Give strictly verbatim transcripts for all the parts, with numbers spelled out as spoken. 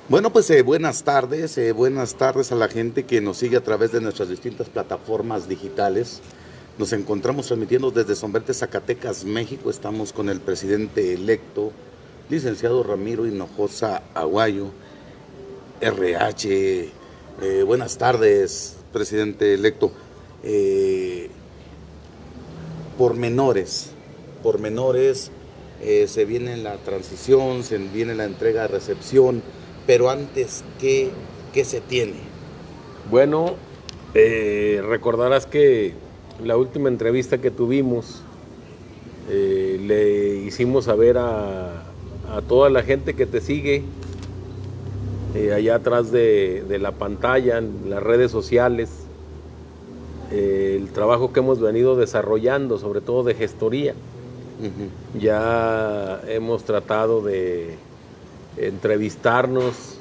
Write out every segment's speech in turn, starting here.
Bueno, pues eh, buenas tardes, eh, buenas tardes a la gente que nos sigue a través de nuestras distintas plataformas digitales. Nos encontramos transmitiendo desde Sombrerete, Zacatecas, México. Estamos con el presidente electo, licenciado Ramiro Hinojosa Aguayo, R H. Eh, buenas tardes, presidente electo. Eh, pormenores, pormenores, eh, se viene la transición, se viene la entrega de recepción. Pero antes, ¿qué, qué se tiene? Bueno, eh, recordarás que la última entrevista que tuvimos eh, le hicimos saber a, a toda la gente que te sigue eh, allá atrás de, de la pantalla, en las redes sociales, eh, el trabajo que hemos venido desarrollando, sobre todo de gestoría. Uh-huh. Ya hemos tratado de entrevistarnos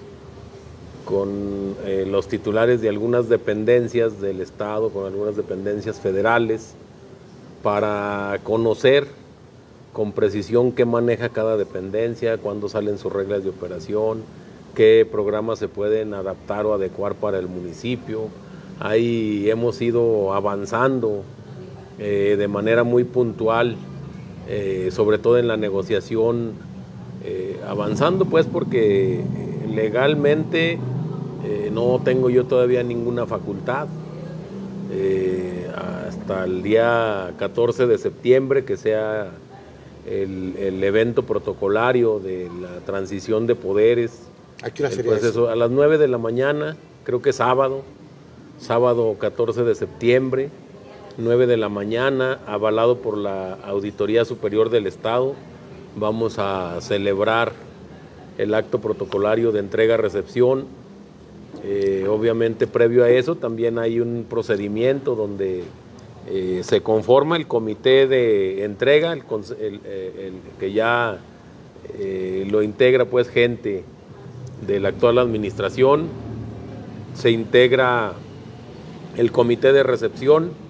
con eh, los titulares de algunas dependencias del Estado, con algunas dependencias federales, para conocer con precisión qué maneja cada dependencia, cuándo salen sus reglas de operación, qué programas se pueden adaptar o adecuar para el municipio. Ahí hemos ido avanzando eh, de manera muy puntual, eh, sobre todo en la negociación. Eh, avanzando pues porque eh, legalmente eh, no tengo yo todavía ninguna facultad eh, hasta el día catorce de septiembre, que sea el, el evento protocolario de la transición de poderes. ¿A qué hora sería pues eso? A las nueve de la mañana, creo que es sábado, sábado catorce de septiembre, nueve de la mañana, avalado por la Auditoría Superior del Estado. Vamos a celebrar el acto protocolario de entrega-recepción. Eh, obviamente, previo a eso, también hay un procedimiento donde eh, se conforma el comité de entrega, el, el, el, que ya eh, lo integra pues gente de la actual administración. Se integra el comité de recepción.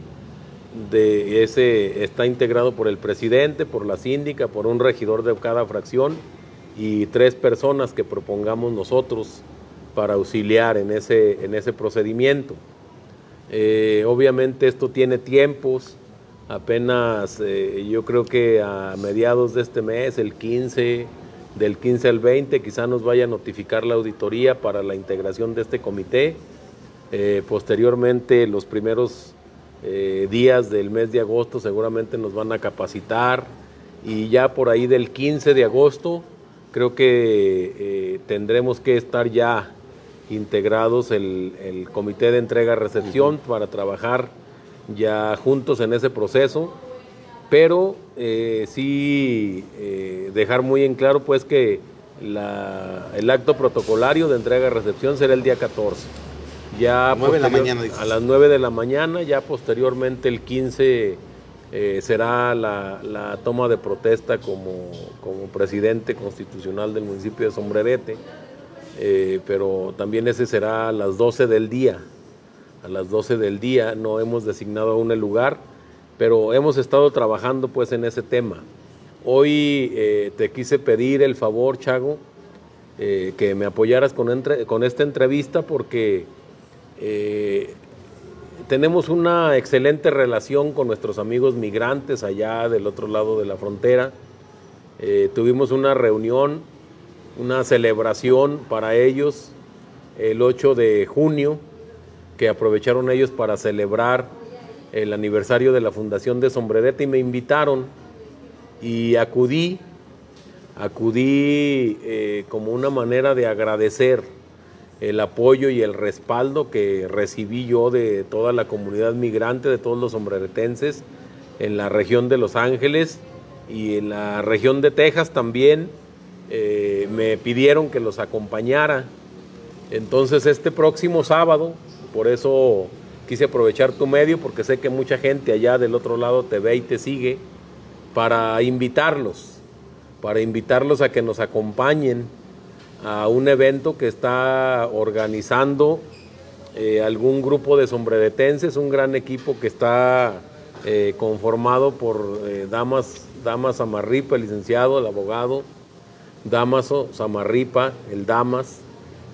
De ese está integrado por el presidente, por la síndica, por un regidor de cada fracción y tres personas que propongamos nosotros para auxiliar en ese, en ese procedimiento. Eh, obviamente esto tiene tiempos, apenas eh, yo creo que a mediados de este mes, el quince, del quince al veinte, quizá nos vaya a notificar la auditoría para la integración de este comité. Eh, posteriormente, los primeros Eh, días del mes de agosto seguramente nos van a capacitar y ya por ahí del quince de agosto creo que eh, tendremos que estar ya integrados el, el comité de entrega-recepción uh-huh. para trabajar ya juntos en ese proceso, pero eh, sí eh, dejar muy en claro pues que la, el acto protocolario de entrega-recepción será el día catorce. Ya nueve de la mañana, dices. A las nueve de la mañana, ya posteriormente el quince eh, será la, la toma de protesta como, como presidente constitucional del municipio de Sombrerete, eh, pero también ese será a las doce del día, a las doce del día. No hemos designado aún el lugar, pero hemos estado trabajando pues en ese tema. Hoy eh, te quise pedir el favor, Chago, eh, que me apoyaras con, entre, con esta entrevista porque Eh, tenemos una excelente relación con nuestros amigos migrantes allá del otro lado de la frontera. Eh, tuvimos una reunión, una celebración para ellos el ocho de junio, que aprovecharon ellos para celebrar el aniversario de la fundación de Sombrerete y me invitaron y acudí, acudí eh, como una manera de agradecer el apoyo y el respaldo que recibí yo de toda la comunidad migrante, de todos los sombreretenses en la región de Los Ángeles y en la región de Texas también. Eh, me pidieron que los acompañara. Entonces este próximo sábado, por eso quise aprovechar tu medio, porque sé que mucha gente allá del otro lado te ve y te sigue, para invitarlos, para invitarlos a que nos acompañen a un evento que está organizando eh, algún grupo de sombreretenses, un gran equipo que está eh, conformado por eh, Damas, Damas Samarripa, el licenciado, el abogado, Damaso Samarripa, el Damas,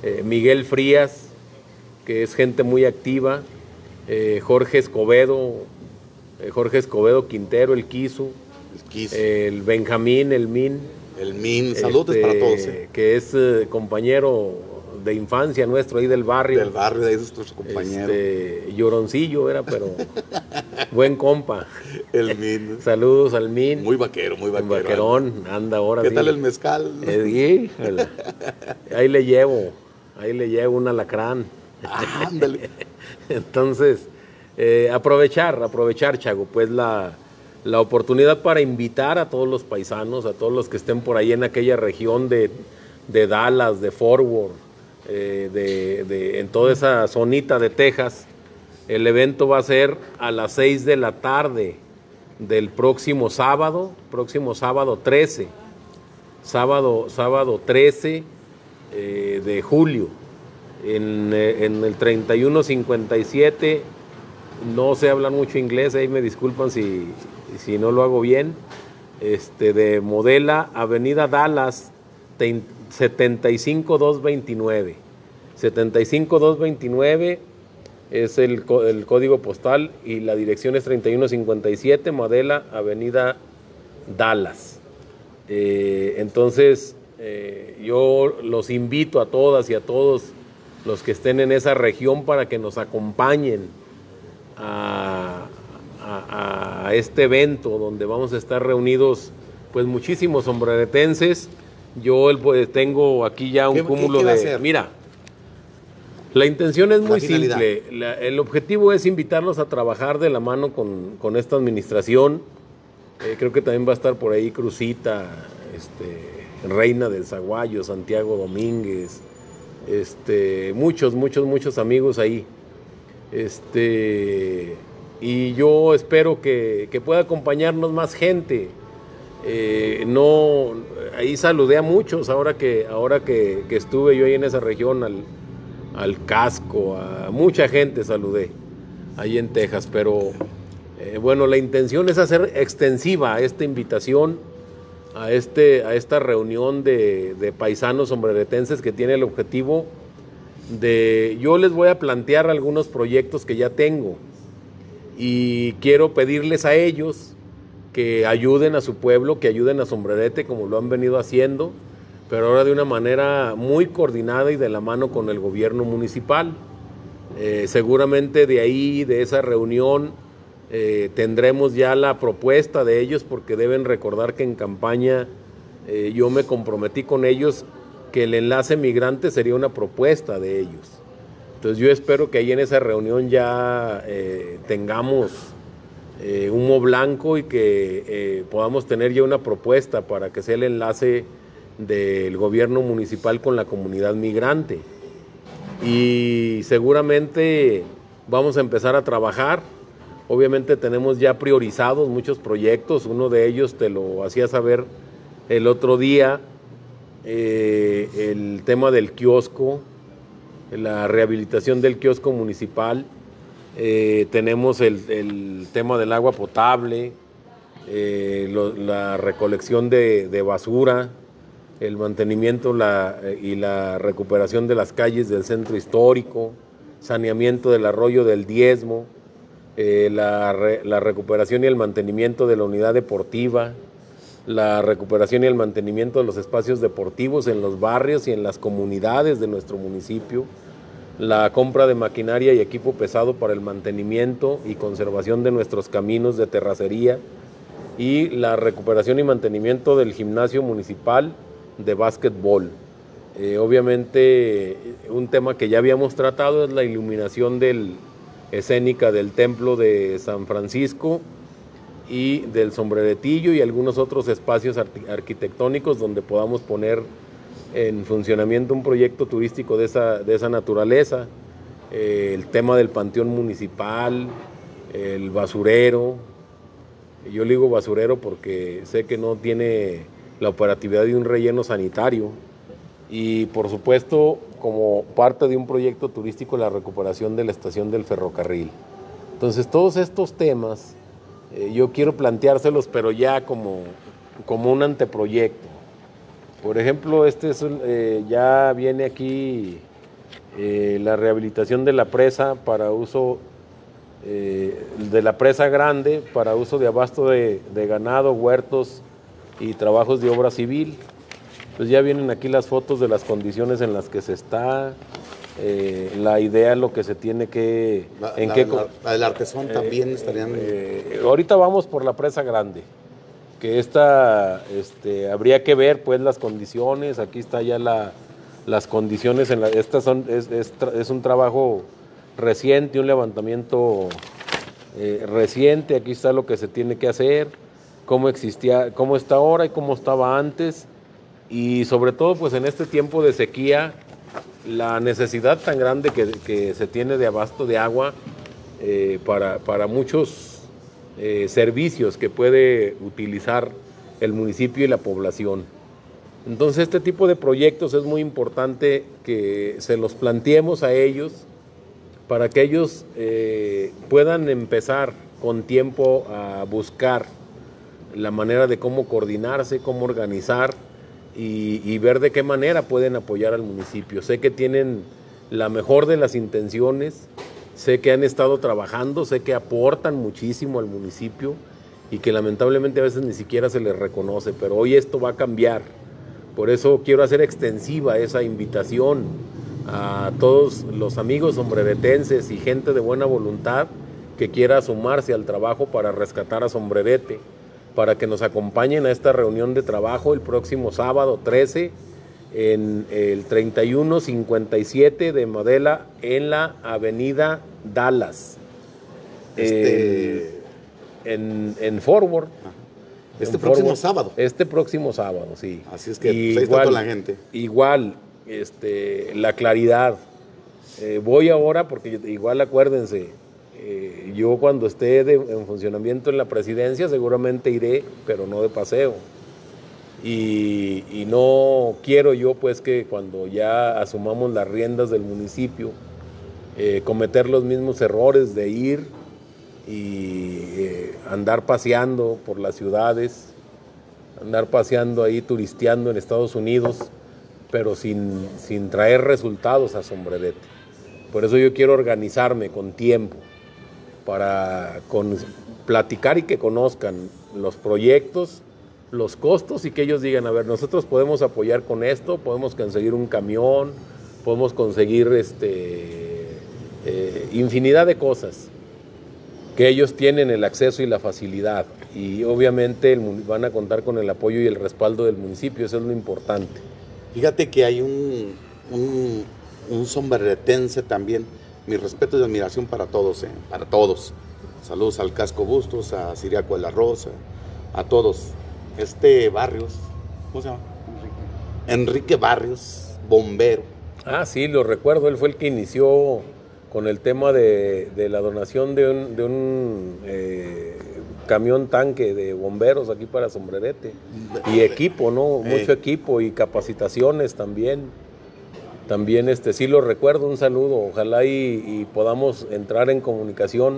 eh, Miguel Frías, que es gente muy activa, eh, Jorge Escobedo, eh, Jorge Escobedo Quintero, el Quiso, el, Quiso. el Benjamín, el Min. El Min, saludos este, para todos. Eh. Que es eh, compañero de infancia nuestro ahí del barrio. Del barrio, de ahí es nuestro compañero. Este, lloroncillo era, pero buen compa. El Min. Saludos al Min. Muy vaquero, muy vaquero. Un vaquerón, anda ahora. ¿Qué sí. tal el mezcal? Eh, ahí le llevo, ahí le llevo un alacrán. Ah, ándale. Entonces, eh, aprovechar, aprovechar, Chago, pues la, la oportunidad para invitar a todos los paisanos, a todos los que estén por ahí en aquella región de, de Dallas, de Fort Worth, eh, de, de, en toda esa zonita de Texas. El evento va a ser a las seis de la tarde del próximo sábado, próximo sábado trece, sábado, sábado trece eh, de julio. En, en el treinta y uno cincuenta y siete, no sé hablar mucho inglés, ahí me disculpan si, si no lo hago bien, este, de Modela, Avenida Dallas, setenta y cinco mil doscientos veintinueve. setenta y cinco mil doscientos veintinueve es el, el código postal y la dirección es treinta y uno cincuenta y siete, Modela, Avenida Dallas. Eh, entonces, eh, yo los invito a todas y a todos los que estén en esa región para que nos acompañen a, a, a este evento donde vamos a estar reunidos pues muchísimos sombreretenses. Yo pues, tengo aquí ya un ¿Qué, cúmulo qué, qué de... Mira, la intención es muy simple. La, el objetivo es invitarlos a trabajar de la mano con, con esta administración. Eh, creo que también va a estar por ahí Cruzita, este, Reina del Zaguayo, Santiago Domínguez, Este, muchos, muchos, muchos amigos ahí. Este, y yo espero que, que pueda acompañarnos más gente. Eh, no, ahí saludé a muchos ahora que, ahora que, que estuve yo ahí en esa región, al, al Casco, a mucha gente saludé ahí en Texas, pero eh, bueno, la intención es hacer extensiva esta invitación a, este, a esta reunión de, de paisanos sombreretenses que tiene el objetivo de, yo les voy a plantear algunos proyectos que ya tengo y quiero pedirles a ellos que ayuden a su pueblo, que ayuden a Sombrerete como lo han venido haciendo, pero ahora de una manera muy coordinada y de la mano con el gobierno municipal. Eh, seguramente de ahí, de esa reunión, Eh, tendremos ya la propuesta de ellos, porque deben recordar que en campaña eh, yo me comprometí con ellos que el enlace migrante sería una propuesta de ellos. Entonces yo espero que ahí en esa reunión ya eh, tengamos eh, humo blanco y que eh, podamos tener ya una propuesta para que sea el enlace del gobierno municipal con la comunidad migrante. Y seguramente vamos a empezar a trabajar. Obviamente tenemos ya priorizados muchos proyectos, uno de ellos te lo hacía saber el otro día, eh, el tema del kiosco, la rehabilitación del kiosco municipal, eh, tenemos el, el tema del agua potable, eh, lo, la recolección de, de basura, el mantenimiento la, y la recuperación de las calles del centro histórico, saneamiento del arroyo del Diezmo, Eh, la, re, la recuperación y el mantenimiento de la unidad deportiva, la recuperación y el mantenimiento de los espacios deportivos en los barrios y en las comunidades de nuestro municipio, la compra de maquinaria y equipo pesado para el mantenimiento y conservación de nuestros caminos de terracería y la recuperación y mantenimiento del gimnasio municipal de básquetbol. Eh, obviamente un tema que ya habíamos tratado es la iluminación del escénica del templo de San Francisco y del Sombreretillo y algunos otros espacios arquitectónicos donde podamos poner en funcionamiento un proyecto turístico de esa, de esa naturaleza. Eh, el tema del panteón municipal, el basurero. Yo le digo basurero porque sé que no tiene la operatividad de un relleno sanitario. Y por supuesto, como parte de un proyecto turístico, la recuperación de la estación del ferrocarril. Entonces, todos estos temas eh, yo quiero planteárselos, pero ya como, como un anteproyecto. Por ejemplo, este es un, eh, ya viene aquí eh, la rehabilitación de la presa para uso eh, de la presa grande para uso de abasto de, de ganado, huertos y trabajos de obra civil. Pues ya vienen aquí las fotos de las condiciones en las que se está, eh, la idea, lo que se tiene que... La, en la, qué, la, la del artesón eh, también estarían... Eh, ahorita vamos por la presa grande, que esta, este, habría que ver pues las condiciones, aquí está ya la, las condiciones, en la, estas son, es, es, es un trabajo reciente, un levantamiento eh, reciente, aquí está lo que se tiene que hacer, cómo existía, cómo está ahora y cómo estaba antes. Y sobre todo, pues en este tiempo de sequía, la necesidad tan grande que, que se tiene de abasto de agua eh, para, para muchos eh, servicios que puede utilizar el municipio y la población. Entonces, este tipo de proyectos es muy importante que se los planteemos a ellos para que ellos eh, puedan empezar con tiempo a buscar la manera de cómo coordinarse, cómo organizar, Y, y ver de qué manera pueden apoyar al municipio. Sé que tienen la mejor de las intenciones, sé que han estado trabajando, sé que aportan muchísimo al municipio y que lamentablemente a veces ni siquiera se les reconoce, pero hoy esto va a cambiar. Por eso quiero hacer extensiva esa invitación a todos los amigos sombreretenses y gente de buena voluntad que quiera sumarse al trabajo para rescatar a Sombrerete, para que nos acompañen a esta reunión de trabajo el próximo sábado trece en el treinta y uno cincuenta y siete de Modela en la avenida Dallas, este... en, en Forward. Este en próximo Forward, sábado. Este próximo sábado, sí. Así es que pues, ahí está toda la gente. Igual, este, la claridad. Eh, voy ahora porque igual acuérdense, Eh, yo cuando esté de, en funcionamiento en la presidencia seguramente iré, pero no de paseo. Y, y no quiero yo pues que cuando ya asumamos las riendas del municipio eh, cometer los mismos errores de ir y eh, andar paseando por las ciudades, andar paseando ahí, turisteando en Estados Unidos, pero sin, sin traer resultados a Sombrerete. Por eso yo quiero organizarme con tiempo, para con, platicar y que conozcan los proyectos, los costos y que ellos digan, a ver, nosotros podemos apoyar con esto, podemos conseguir un camión, podemos conseguir este, eh, infinidad de cosas, que ellos tienen el acceso y la facilidad y obviamente el, van a contar con el apoyo y el respaldo del municipio, eso es lo importante. Fíjate que hay un, un, un sombreretense también. Mi respeto y admiración para todos, eh, para todos. Saludos al Casco Bustos, a Ciriaco de la Rosa, a todos. Este Barrios, ¿cómo se llama? Enrique. Enrique Barrios, bombero. Ah, sí, lo recuerdo, él fue el que inició con el tema de, de la donación de un, de un eh, camión tanque de bomberos aquí para Sombrerete. Y equipo, ¿no? Mucho eh. equipo y capacitaciones también. También este, sí lo recuerdo, un saludo, ojalá y, y podamos entrar en comunicación,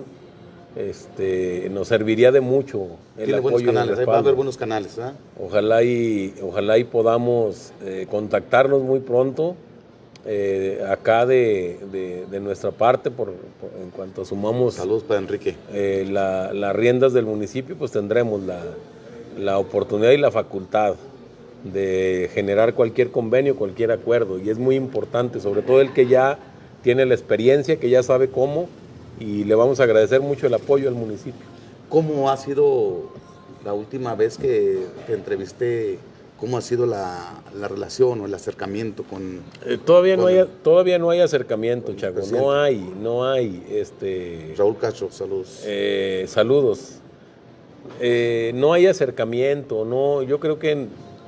este, nos serviría de mucho el Tiene apoyo. Canales, va a haber buenos canales, ¿eh? Ojalá y, ojalá y podamos eh, contactarnos muy pronto, eh, acá de, de, de nuestra parte, por, por, en cuanto asumamos Saludos para Enrique. Eh, la, las riendas del municipio, pues tendremos la, la oportunidad y la facultad de generar cualquier convenio, cualquier acuerdo, y es muy importante, sobre todo el que ya tiene la experiencia, que ya sabe cómo, y le vamos a agradecer mucho el apoyo al municipio. ¿Cómo ha sido la última vez que te entrevisté? ¿Cómo ha sido la, la relación o el acercamiento con...? Eh, todavía, con no hay, todavía no hay acercamiento, Chaco, no hay, no hay. Este, Raúl Castro, saludos. Eh, saludos. Eh, no hay acercamiento, no, yo creo que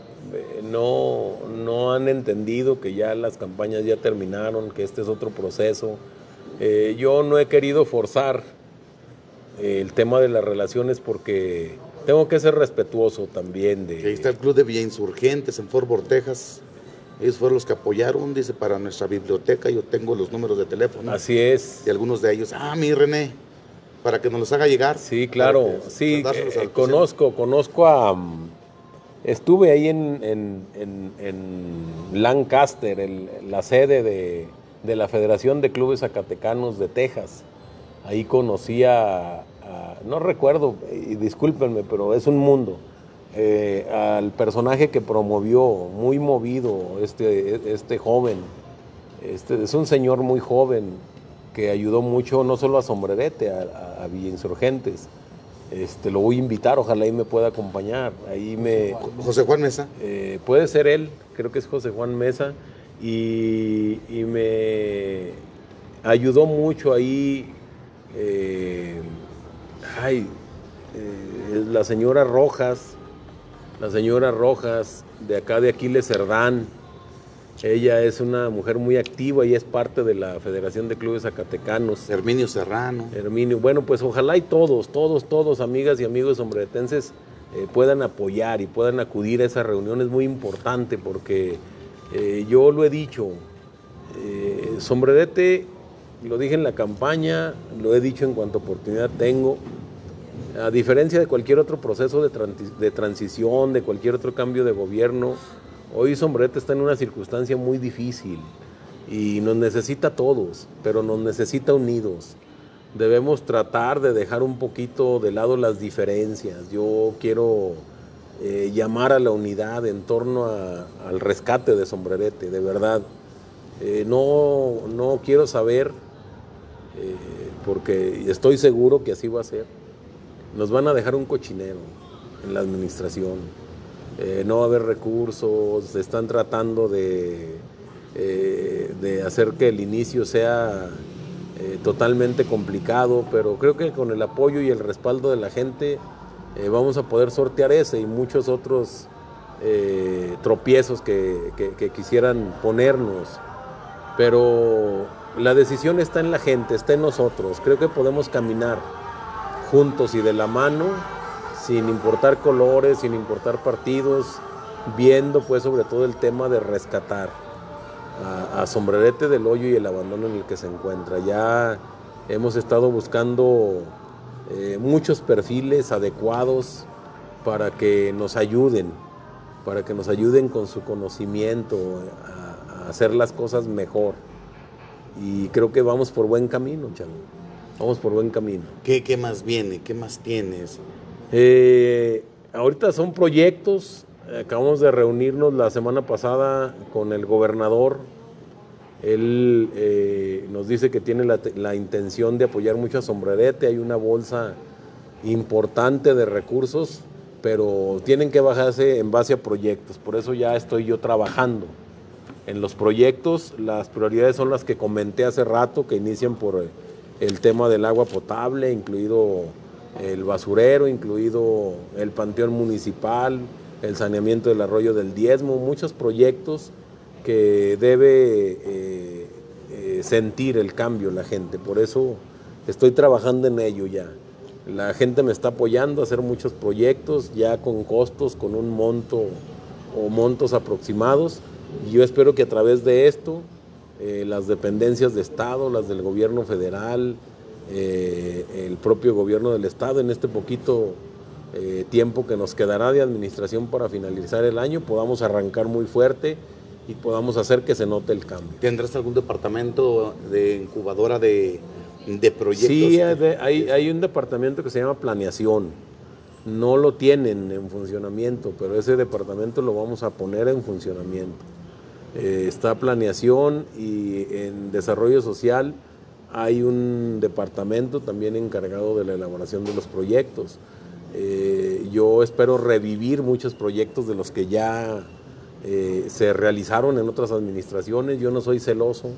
No, no han entendido que ya las campañas ya terminaron, que este es otro proceso. Eh, yo no he querido forzar eh, el tema de las relaciones porque tengo que ser respetuoso también. De... Ahí está el Club de Villa Insurgentes en Fort Worth, Texas. Ellos fueron los que apoyaron, dice, para nuestra biblioteca. Yo tengo los números de teléfono. Así es. Y algunos de ellos, ah, mi René, para que nos los haga llegar. Sí, claro. Que, sí, eh, conozco, conozco a... Estuve ahí en, en, en, en Lancaster, el, la sede de, de la Federación de Clubes Zacatecanos de Texas. Ahí conocí a, a no recuerdo, y discúlpenme, pero es un mundo, eh, al personaje que promovió, muy movido, este, este joven. Este, es un señor muy joven que ayudó mucho no solo a Sombrerete, a, a Villa Insurgentes. Este, lo voy a invitar, ojalá ahí me pueda acompañar. Ahí me, José Juan Mesa. Eh, puede ser él, creo que es José Juan Mesa, y, y me ayudó mucho ahí. Eh, ay, eh, la señora Rojas, la señora Rojas de acá de Aquiles Cerdán. Ella es una mujer muy activa y es parte de la Federación de Clubes Zacatecanos. Herminio Serrano. Herminio, bueno, pues ojalá y todos, todos, todos, amigas y amigos sombreretenses, eh, puedan apoyar y puedan acudir a esa reunión. Es muy importante porque eh, yo lo he dicho, eh, Sombrerete, lo dije en la campaña, lo he dicho en cuanto oportunidad tengo, a diferencia de cualquier otro proceso de, trans de transición, de cualquier otro cambio de gobierno, hoy Sombrerete está en una circunstancia muy difícil y nos necesita a todos, pero nos necesita unidos. Debemos tratar de dejar un poquito de lado las diferencias. Yo quiero eh, llamar a la unidad en torno a, al rescate de Sombrerete, de verdad. Eh, no, no quiero saber, eh, porque estoy seguro que así va a ser. Nos van a dejar un cochinero en la administración. Eh, no va a haber recursos, se están tratando de, eh, de hacer que el inicio sea eh, totalmente complicado, pero creo que con el apoyo y el respaldo de la gente eh, vamos a poder sortear ese y muchos otros eh, tropiezos que, que, que quisieran ponernos. Pero la decisión está en la gente, está en nosotros. Creo que podemos caminar juntos y de la mano, sin importar colores, sin importar partidos, viendo pues sobre todo el tema de rescatar a, a Sombrerete del hoyo y el abandono en el que se encuentra. Ya hemos estado buscando eh, muchos perfiles adecuados para que nos ayuden, para que nos ayuden con su conocimiento a, a hacer las cosas mejor. Y creo que vamos por buen camino, Chalo. Vamos por buen camino. ¿Qué, qué más viene? ¿Qué más tienes? Eh, ahorita son proyectos. Acabamos de reunirnos la semana pasada con el gobernador. Él eh, nos dice que tiene la, la intención de apoyar mucho a Sombrerete. Hay una bolsa importante de recursos, pero tienen que bajarse en base a proyectos. Por eso ya estoy yo trabajando en los proyectos. Las prioridades son las que comenté hace rato, que inician por el tema del agua potable, incluido el basurero, incluido el panteón municipal, el saneamiento del arroyo del Diezmo, muchos proyectos que debe eh, eh, sentir el cambio la gente. Por eso estoy trabajando en ello ya. La gente me está apoyando a hacer muchos proyectos ya con costos, con un monto o montos aproximados. Y yo espero que a través de esto eh, las dependencias de Estado, las del gobierno federal, eh, el propio gobierno del Estado, en este poquito eh, tiempo que nos quedará de administración para finalizar el año, podamos arrancar muy fuerte y podamos hacer que se note el cambio. ¿Tendrás algún departamento de incubadora de, de proyectos? Sí, hay, hay, hay un departamento que se llama Planeación. No lo tienen en funcionamiento, pero ese departamento lo vamos a poner en funcionamiento. Eh, está Planeación, y en Desarrollo Social hay un departamento también encargado de la elaboración de los proyectos. Eh, yo espero revivir muchos proyectos de los que ya eh, se realizaron en otras administraciones. Yo no soy celoso,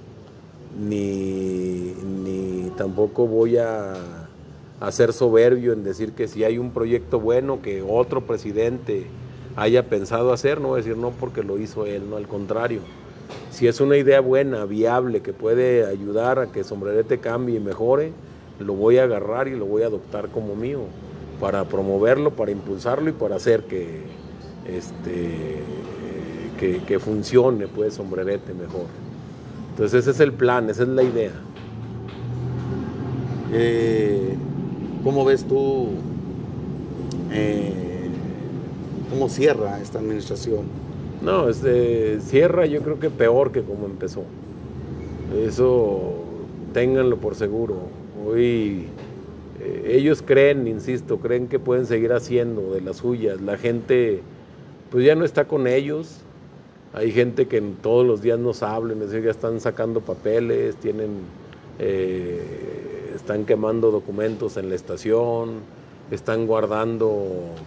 ni, ni tampoco voy a, a ser soberbio en decir que si hay un proyecto bueno que otro presidente haya pensado hacer, no voy a decir no porque lo hizo él, no, al contrario. Si es una idea buena, viable, que puede ayudar a que Sombrerete cambie y mejore, lo voy a agarrar y lo voy a adoptar como mío, para promoverlo, para impulsarlo y para hacer que, este, que, que funcione pues Sombrerete mejor. Entonces ese es el plan, esa es la idea. Eh, ¿Cómo ves tú, eh, cómo cierra esta administración? No, este, cierra yo creo que peor que como empezó. Eso ténganlo por seguro. Hoy eh, ellos creen, insisto, creen que pueden seguir haciendo de las suyas. La gente pues ya no está con ellos. Hay gente que todos los días nos hablan, es decir, ya están sacando papeles, tienen, eh, están quemando documentos en la estación, están guardando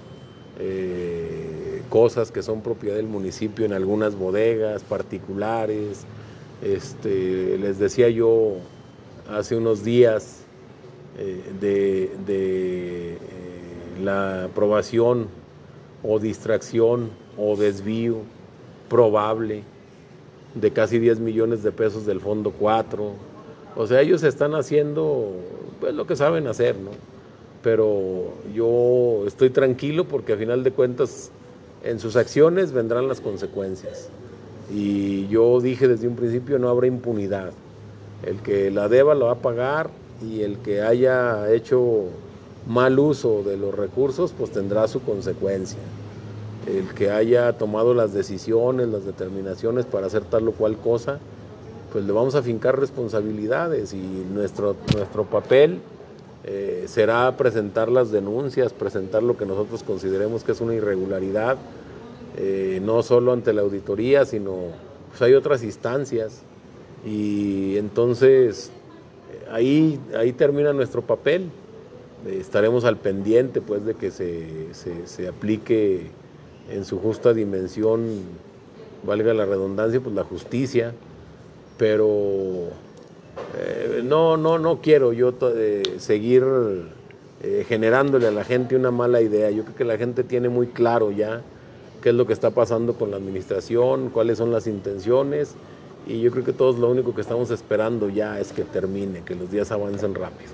eh, cosas que son propiedad del municipio en algunas bodegas particulares. Este, les decía yo hace unos días eh, de, de eh, la aprobación o distracción o desvío probable de casi diez millones de pesos del Fondo cuatro. O sea, ellos están haciendo pues lo que saben hacer, ¿no? Pero yo estoy tranquilo porque a final de cuentas en sus acciones vendrán las consecuencias. Y yo dije desde un principio, no habrá impunidad. El que la deba lo va a pagar y el que haya hecho mal uso de los recursos pues tendrá su consecuencia. El que haya tomado las decisiones, las determinaciones para hacer tal o cual cosa, pues le vamos a fincar responsabilidades, y nuestro, nuestro papel eh, será presentar las denuncias, presentar lo que nosotros consideremos que es una irregularidad, eh, no solo ante la auditoría, sino pues hay otras instancias, y entonces ahí, ahí termina nuestro papel. Eh, estaremos al pendiente pues de que se, se, se aplique en su justa dimensión, valga la redundancia, pues la justicia, pero eh, no, no, no quiero yo eh, seguir eh, generándole a la gente una mala idea. Yo creo que la gente tiene muy claro ya qué es lo que está pasando con la administración, cuáles son las intenciones, y yo creo que todos lo único que estamos esperando ya es que termine, que los días avancen rápido.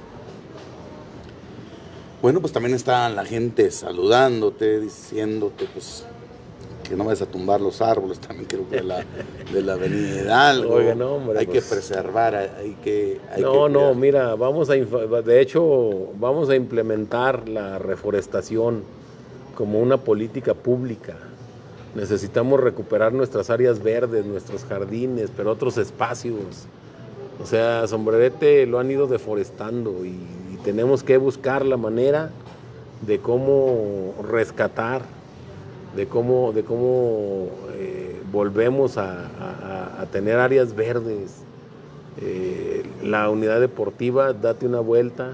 Bueno, pues también está la gente saludándote, diciéndote pues que no vayas a tumbar los árboles, también creo que de la, de la avenida Hidalgo. Oiga, no, hombre, hay pues, que preservar, hay que... Hay no, que no, mira, vamos a, de hecho, vamos a implementar la reforestación como una política pública. Necesitamos recuperar nuestras áreas verdes, nuestros jardines, pero otros espacios. O sea, Sombrerete lo han ido deforestando y, y tenemos que buscar la manera de cómo rescatar, de cómo, de cómo eh, volvemos a, a, a tener áreas verdes. Eh, la unidad deportiva, date una vuelta.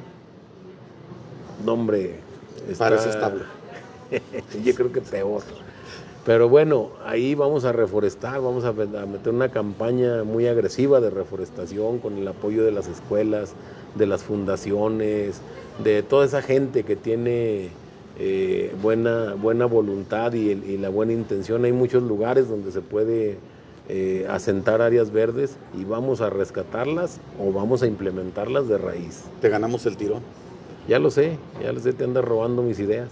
No, hombre, está... Parece estable. Yo creo que peor. Pero bueno, ahí vamos a reforestar, vamos a meter una campaña muy agresiva de reforestación con el apoyo de las escuelas, de las fundaciones, de toda esa gente que tiene eh, buena, buena voluntad y, y la buena intención. Hay muchos lugares donde se puede eh, asentar áreas verdes y vamos a rescatarlas o vamos a implementarlas de raíz. ¿Te ganamos el tiro? Ya lo sé, ya lo sé, te andas robando mis ideas.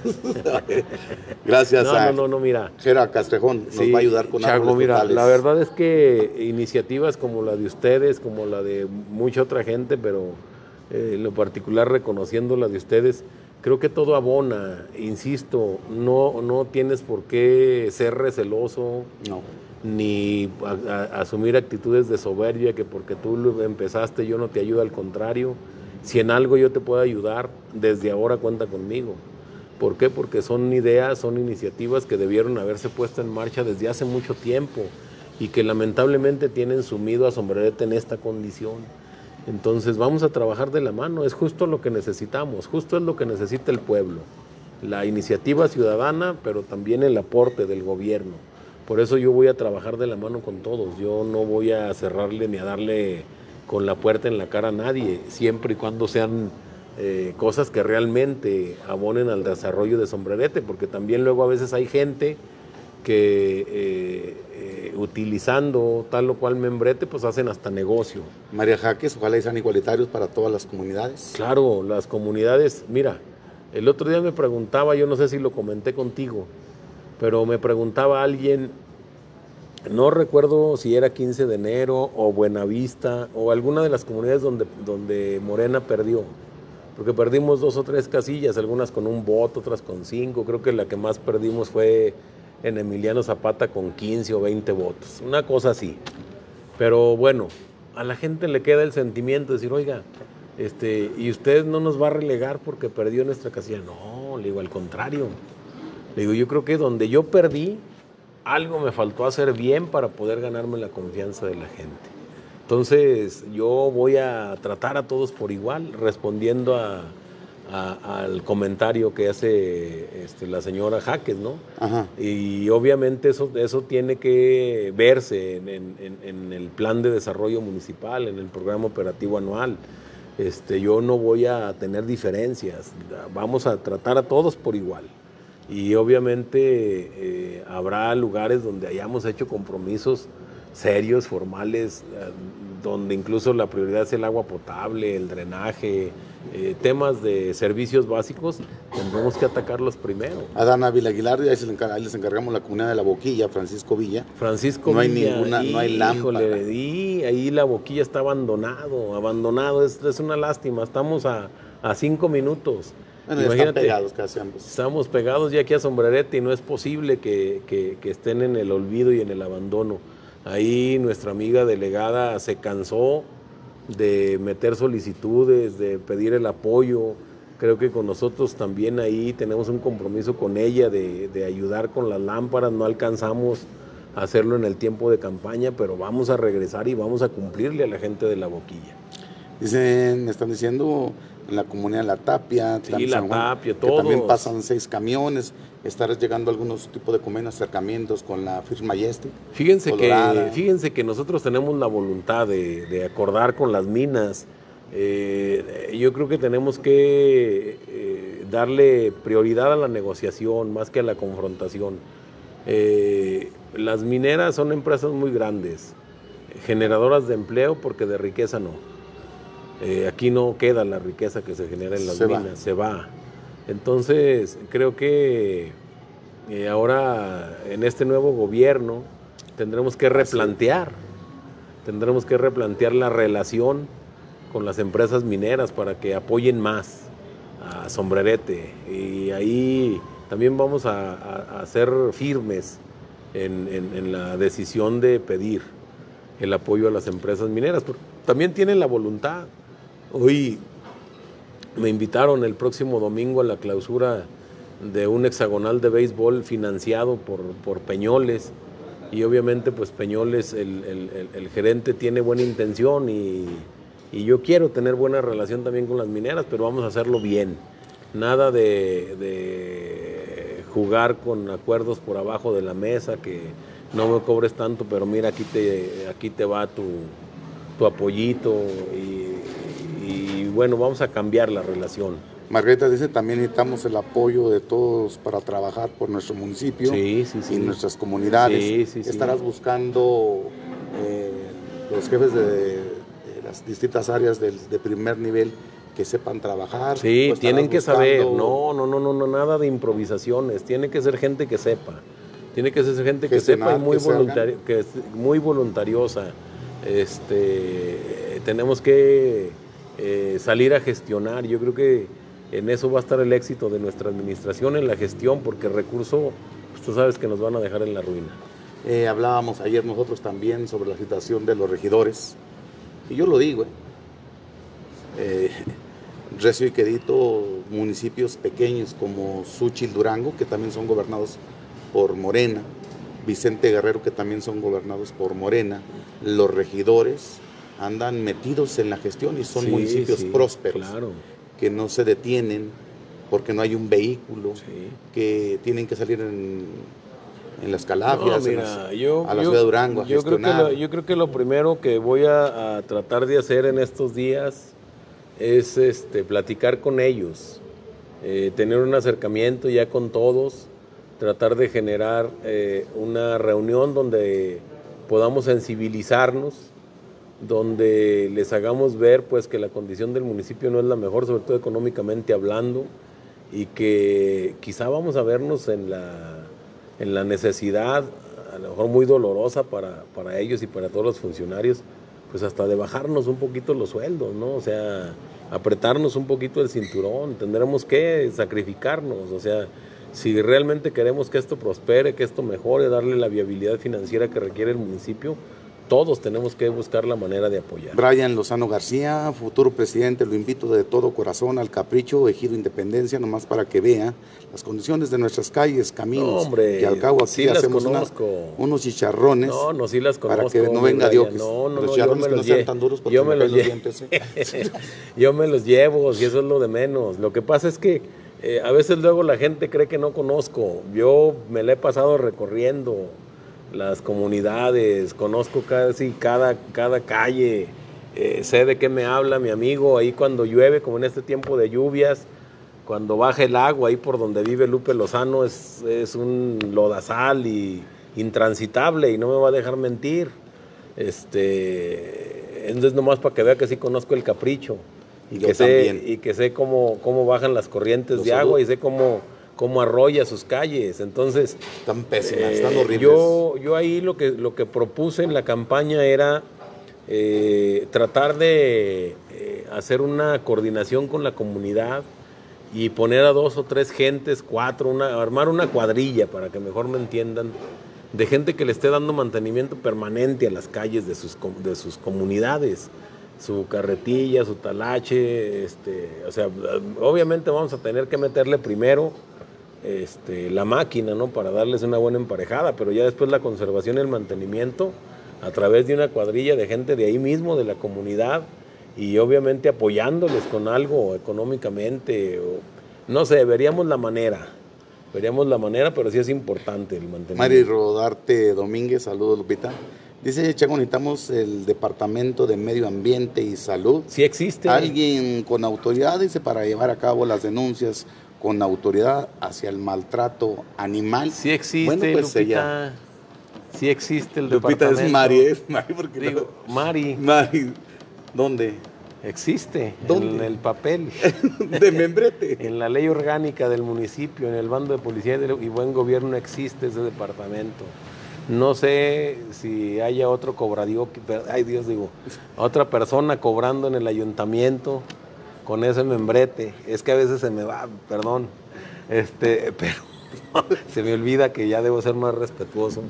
Gracias no, a no, no, no, mira. Jera Castrejón, nos sí, va a ayudar con Chaco, mira, frutales. La verdad es que iniciativas como la de ustedes, como la de mucha otra gente, pero eh, en lo particular reconociendo la de ustedes, creo que todo abona, insisto, no, no tienes por qué ser receloso, no. ni a, a, asumir actitudes de soberbia, que porque tú lo empezaste yo no te ayudo, al contrario. Si en algo yo te puedo ayudar, desde ahora cuenta conmigo. ¿Por qué? Porque son ideas, son iniciativas que debieron haberse puesto en marcha desde hace mucho tiempo y que lamentablemente tienen sumido a Sombrerete en esta condición. Entonces vamos a trabajar de la mano, es justo lo que necesitamos, justo es lo que necesita el pueblo. La iniciativa ciudadana, pero también el aporte del gobierno. Por eso yo voy a trabajar de la mano con todos, yo no voy a cerrarle ni a darle con la puerta en la cara a nadie, siempre y cuando sean eh, cosas que realmente abonen al desarrollo de Sombrerete, porque también luego a veces hay gente que eh, eh, utilizando tal o cual membrete, pues hacen hasta negocio. María Jaques, ojalá y sean igualitarios para todas las comunidades. Claro, las comunidades, mira, el otro día me preguntaba, yo no sé si lo comenté contigo, pero me preguntaba alguien, no recuerdo si era quince de enero o Buenavista o alguna de las comunidades donde, donde Morena perdió, porque perdimos dos o tres casillas, algunas con un voto, otras con cinco, creo que la que más perdimos fue en Emiliano Zapata con quince o veinte votos, una cosa así. Pero bueno, a la gente le queda el sentimiento de decir, oiga, este, y usted no nos va a relegar porque perdió nuestra casilla. No, le digo, al contrario. Le digo, yo creo que donde yo perdí, algo me faltó hacer bien para poder ganarme la confianza de la gente. Entonces, yo voy a tratar a todos por igual, respondiendo a, a, al comentario que hace este, la señora Jaques, ¿no? Ajá. Y obviamente eso, eso tiene que verse en, en, en el plan de desarrollo municipal, en el programa operativo anual. Este, yo no voy a tener diferencias, vamos a tratar a todos por igual. Y obviamente eh, habrá lugares donde hayamos hecho compromisos serios, formales, eh, donde incluso la prioridad es el agua potable, el drenaje, eh, temas de servicios básicos, tendremos que atacarlos primero. Adán Ávila Aguilar, ahí, se le encarga, ahí les encargamos la comunidad de La Boquilla, Francisco Villa. Francisco no Villa. Hay ninguna, y, no hay lámpara. Híjole, y ahí La Boquilla está abandonado, abandonado, es, es una lástima, estamos a, a cinco minutos. Bueno, ya están pegados casi ambos. Estamos pegados ya aquí a Sombrerete y no es posible que, que, que estén en el olvido y en el abandono. Ahí nuestra amiga delegada se cansó de meter solicitudes, de pedir el apoyo. Creo que con nosotros también ahí tenemos un compromiso con ella de, de ayudar con las lámparas. No alcanzamos a hacerlo en el tiempo de campaña, pero vamos a regresar y vamos a cumplirle a la gente de La Boquilla. Dicen, me están diciendo en la comunidad de La Tapia, sí, La Tapia, que también pasan seis camiones, estarás llegando a algunos tipos de convenios, acercamientos con la First Majestic. Fíjense que, fíjense que nosotros tenemos la voluntad de, de acordar con las minas. Eh, yo creo que tenemos que eh, darle prioridad a la negociación más que a la confrontación. Eh, las mineras son empresas muy grandes, generadoras de empleo porque de riqueza no. Eh, aquí no queda la riqueza que se genera en las se minas, va. se va. Entonces, creo que eh, ahora en este nuevo gobierno tendremos que replantear, tendremos que replantear la relación con las empresas mineras para que apoyen más a Sombrerete. Y ahí también vamos a, a, a ser firmes en, en, en la decisión de pedir el apoyo a las empresas mineras, porque también tienen la voluntad. Hoy me invitaron el próximo domingo a la clausura de un hexagonal de béisbol financiado por, por Peñoles, y obviamente pues Peñoles, el, el, el gerente tiene buena intención y, y yo quiero tener buena relación también con las mineras, pero vamos a hacerlo bien. Nada de, de jugar con acuerdos por abajo de la mesa, que no me cobres tanto, pero mira, aquí te, aquí te va tu, tu apoyito y... y bueno, vamos a cambiar la relación. Margarita dice, también necesitamos el apoyo de todos para trabajar por nuestro municipio sí, sí, sí. y nuestras comunidades. Sí, sí, sí. Estarás buscando eh, los jefes de, de las distintas áreas de, de primer nivel que sepan trabajar. Sí, tienen que buscando... saber, no, no, no, no, no, nada de improvisaciones, tiene que ser gente que sepa, tiene que ser gente que sepa y muy, que voluntari que muy voluntariosa. Este, tenemos que eh, salir a gestionar. Yo creo que en eso va a estar el éxito de nuestra administración, en la gestión, porque el recurso, pues tú sabes que nos van a dejar en la ruina. Eh, hablábamos ayer nosotros también sobre la situación de los regidores, y yo lo digo, eh, eh, Recio y Quedito, municipios pequeños como Xúchitl, Durango, que también son gobernados por Morena, Vicente Guerrero, que también son gobernados por Morena, los regidores andan metidos en la gestión y son sí, municipios sí, prósperos, claro. que no se detienen porque no hay un vehículo, sí. que tienen que salir en, en las calafias, no, mira, las, yo, a la yo, ciudad de Durango a yo gestionar. Creo que lo, yo creo que lo primero que voy a, a tratar de hacer en estos días es este, platicar con ellos, eh, tener un acercamiento ya con todos, tratar de generar eh, una reunión donde podamos sensibilizarnos, donde les hagamos ver pues que la condición del municipio no es la mejor, sobre todo económicamente hablando, y que quizá vamos a vernos en la, en la necesidad, a lo mejor muy dolorosa para, para ellos y para todos los funcionarios, pues hasta de bajarnos un poquito los sueldos, ¿no? O sea, apretarnos un poquito el cinturón, tendremos que sacrificarnos, o sea, si realmente queremos que esto prospere, que esto mejore, darle la viabilidad financiera que requiere el municipio, todos tenemos que buscar la manera de apoyar. Brian Lozano García, futuro presidente, lo invito de todo corazón al Capricho, Ejido Independencia, nomás para que vea las condiciones de nuestras calles, caminos. No, hombre, que al cabo aquí sí las hacemos una, conozco. unos chicharrones. No, no, sí las conozco. Para que no venga Dios. No, no, los no, chicharrones yo me que los no sean lle- tan duros porque yo me me los caen los lle- dientes. ¿eh? Yo me los llevo, y eso es lo de menos. Lo que pasa es que eh, a veces luego la gente cree que no conozco. Yo me la he pasado recorriendo las comunidades, conozco casi cada, cada calle, eh, sé de qué me habla mi amigo, ahí cuando llueve, como en este tiempo de lluvias, cuando baja el agua, ahí por donde vive Lupe Lozano, es, es un lodazal y intransitable, y no me va a dejar mentir. Este, entonces nomás para que vea que sí conozco el Capricho, y Yo que sé, también. y que sé cómo, cómo bajan las corrientes Los de agua, saludo. y sé cómo, cómo arrolla sus calles. Entonces, Están pésimas, eh, están horribles. Yo, yo ahí lo que, lo que propuse en la campaña era eh, tratar de eh, hacer una coordinación con la comunidad y poner a dos o tres gentes, cuatro, una, armar una cuadrilla, para que mejor me entiendan, de gente que le esté dando mantenimiento permanente a las calles de sus, com- de sus comunidades, su carretilla, su talache, este, o sea, obviamente vamos a tener que meterle primero este, la máquina, ¿no? Para darles una buena emparejada, pero ya después la conservación y el mantenimiento a través de una cuadrilla de gente de ahí mismo, de la comunidad, y obviamente apoyándoles con algo económicamente, o, no sé, veríamos la manera, veríamos la manera, pero sí es importante el mantenimiento. Mari Rodarte Domínguez, saludos Lupita. Dice, Chaco, necesitamos el Departamento de Medio Ambiente y Salud. Sí existe. Alguien con autoridad, dice, para llevar a cabo las denuncias con autoridad hacia el maltrato animal. Sí existe, Bueno, pues Lupita. ella. Sí existe el Lupita departamento. es Mari, es Mari porque Digo, Mari, Mari, ¿dónde? existe ¿Dónde? en el papel, De membrete. en la ley orgánica del municipio, en el bando de policía y buen gobierno existe ese departamento. No sé si haya otro cobradío, ay Dios, digo, otra persona cobrando en el ayuntamiento con ese membrete. Es que a veces se me va, perdón, este, pero se me olvida que ya debo ser más respetuoso.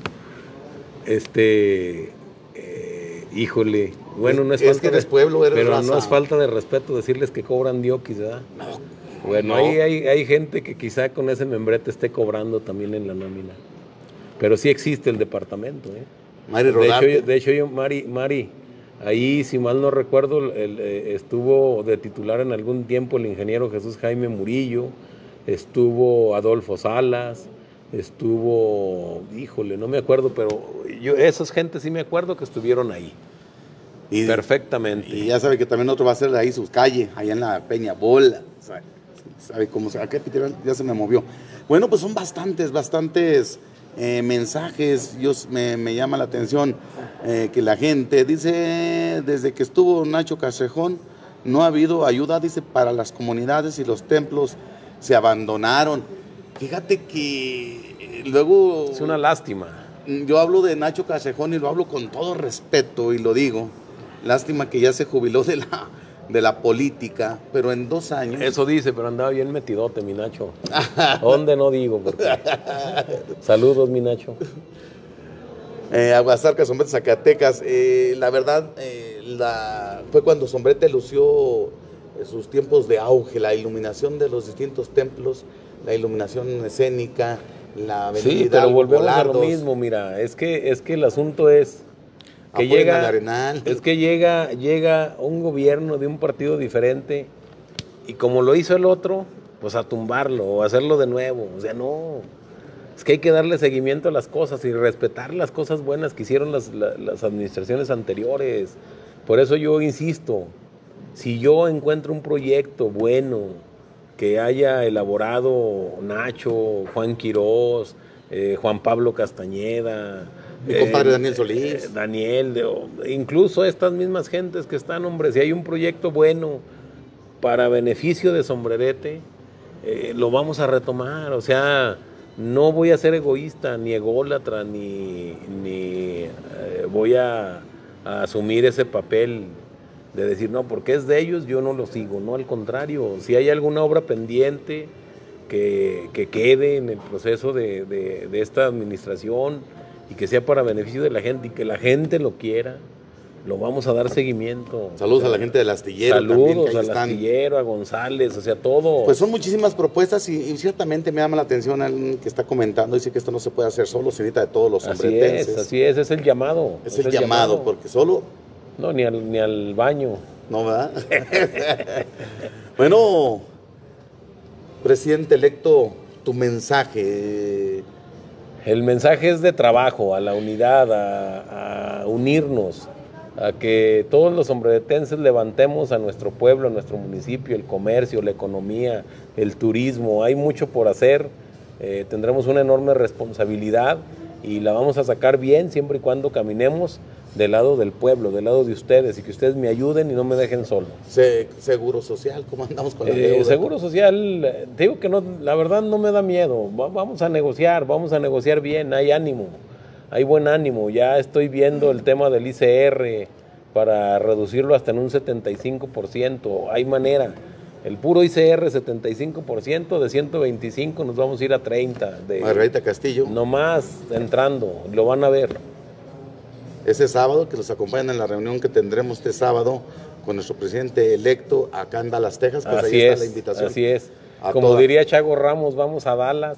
Este, eh, híjole, bueno, no es, Es falta que de, eres pueblo, eres pero raza. no es falta de respeto decirles que cobran diokis, ¿verdad? No, Bueno, no. ahí hay, hay gente que quizá con ese membrete esté cobrando también en la nómina. Pero sí existe el departamento, ¿eh? Mari De hecho, Rodarte. yo- de hecho yo, Mari, Mari, ahí, si mal no recuerdo, el, eh, estuvo de titular en algún tiempo el ingeniero Jesús Jaime Murillo, estuvo Adolfo Salas, estuvo, híjole, no me acuerdo, pero yo, esas gentes sí me acuerdo que estuvieron ahí, Y, perfectamente. y ya sabe que también otro va a ser de ahí sus calles, allá en la Peña Bola. Sabe, sabe cómo se. ¿A qué pitero? Ya se me movió. Bueno, pues son bastantes, bastantes eh, mensajes. Yo, me, me llama la atención eh, que la gente dice, desde que estuvo Nacho Castrejón, no ha habido ayuda, dice, para las comunidades y los templos se abandonaron. Fíjate que eh, luego. Es una lástima. Yo hablo de Nacho Castrejón y lo hablo con todo respeto y lo digo. Lástima que ya se jubiló de la, de la política, pero en dos años. Eso dice, pero andaba bien metidote, mi Nacho. ¿Dónde no digo? Porque... Saludos, mi Nacho. Eh, Aguasarca, Sombrete, Zacatecas. Eh, la verdad, eh, la, fue cuando Sombrete lució eh, sus tiempos de auge, la iluminación de los distintos templos, la iluminación escénica, la avenida Sí, pero Hidalgo, volvemos a lo Volardos. mismo, mira, es que, es que el asunto es que Apoyen llega, al Arenal. es que llega, llega un gobierno de un partido diferente y como lo hizo el otro, pues a tumbarlo o hacerlo de nuevo. O sea, no, es que hay que darle seguimiento a las cosas y respetar las cosas buenas que hicieron las, la- las administraciones anteriores. Por eso yo insisto, si yo encuentro un proyecto bueno que haya elaborado Nacho, Juan Quirós, eh, Juan Pablo Castañeda, Mi compadre Daniel Solís. eh, Daniel, de- o- incluso estas mismas gentes que están, hombre, si hay un proyecto bueno para beneficio de Sombrerete, eh, lo vamos a retomar. O sea, no voy a ser egoísta, ni ególatra, ni, ni eh, voy a, a asumir ese papel de decir, no, porque es de ellos, yo no lo sigo. No, al contrario, si hay alguna obra pendiente que, que quede en el proceso de, de, de esta administración, y que sea para beneficio de la gente y que la gente lo quiera, lo vamos a dar seguimiento. Saludos o sea, a la gente del Astillero. Saludos también, que al están. Astillero, a González, o sea, todo. Pues son muchísimas propuestas y, y ciertamente me llama la atención alguien que está comentando, dice que esto no se puede hacer solo, se necesita de todos los sombretenses. Así es, así es, es el llamado. Es, es el, el llamado, llamado, porque solo... No, ni al, ni al baño. No, ¿verdad? Bueno, presidente electo, tu mensaje. El mensaje es de trabajo, a la unidad, a, a unirnos, a que todos los sombretenses levantemos a nuestro pueblo, a nuestro municipio, el comercio, la economía, el turismo. Hay mucho por hacer, eh, tendremos una enorme responsabilidad y la vamos a sacar bien siempre y cuando caminemos del lado del pueblo, del lado de ustedes, y que ustedes me ayuden y no me dejen solo. Se, seguro social, ¿cómo andamos con la eh, deuda? Seguro social, te digo que no, la verdad no me da miedo, Va, vamos a negociar, vamos a negociar bien, hay ánimo, hay buen ánimo, ya estoy viendo el tema del I C R para reducirlo hasta en un setenta y cinco por ciento, hay manera. El puro I C R setenta y cinco por ciento, de ciento veinticinco nos vamos a ir a treinta. De, Margarita Castillo. Nomás entrando, lo van a ver. Ese sábado, que los acompañan en la reunión que tendremos este sábado con nuestro presidente electo acá en Dallas, Texas, pues así ahí es, está la invitación. Así es. Como toda... diría Chago Ramos, vamos a Dallas.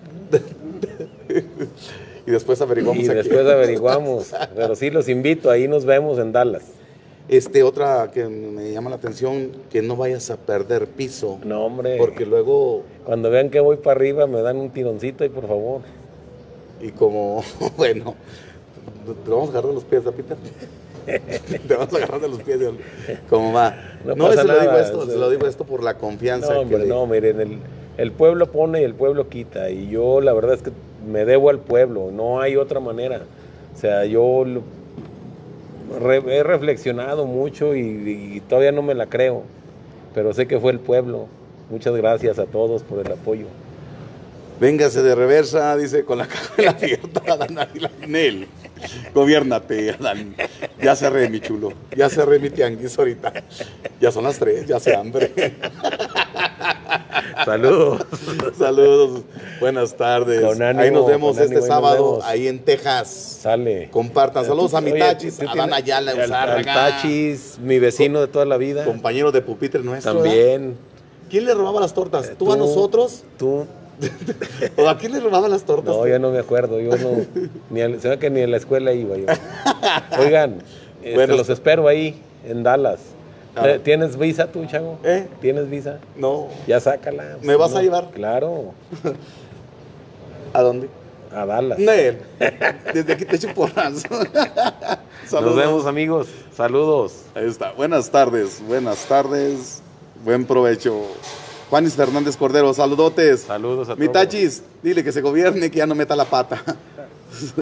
Y después averiguamos. Y aquí. después averiguamos. Pero sí, los invito, ahí nos vemos en Dallas. Este, otra que me llama la atención, que no vayas a perder piso. No, hombre. Porque luego... Cuando vean que voy para arriba, me dan un tironcito y por favor. Y como, bueno, te vamos a agarrar de los pies, ¿a Peter? Te vamos a agarrar de los pies. ¿Cómo va? No, no se, nada, lo digo esto, se... se lo digo esto por la confianza. No, hombre, que le... no, miren, el, el pueblo pone y el pueblo quita. Y yo la verdad es que me debo al pueblo, no hay otra manera. O sea, yo... Re, he reflexionado mucho y, y todavía no me la creo, pero sé que fue el pueblo. Muchas gracias a todos por el apoyo. Véngase de reversa, dice, con la cajuela abierta, Adán Aguilar. Gobiérnate, Adán. Ya cerré, mi chulo. Ya cerré mi tianguis ahorita. Ya son las tres, ya se hambre. Saludos. Saludos. Buenas tardes. Con ánimo, ahí nos vemos este ánimo, sábado, vemos. Ahí en Texas. Sale. Compartan. Saludos a mi Oye, Tachis, a Adán Ayala, Uzárraga. Tachis, mi vecino de toda la vida. Compañero de pupitre nuestro. También. ¿Verdad? ¿Quién le robaba las tortas? ¿Tú, tú a nosotros? Tú. ¿O a quién le robaba las tortas? No, ya no me acuerdo. Yo no. Ni a, se ve que ni en la escuela iba yo. Oigan, este, bueno, los espero ahí, en Dallas. Ah. ¿Tienes visa tú, Chago? ¿Eh? ¿Tienes visa? No. Ya sácala. ¿Me vas no, a llevar? Claro. ¿A dónde? A Dallas. Nel. Desde aquí te echo porras. Nos vemos, amigos. Saludos. Ahí está. Buenas tardes. Buenas tardes. Buen provecho. Juanis Fernández Cordero, saludotes. Saludos a todos. Mi Tachis, dile que se gobierne, que ya no meta la pata.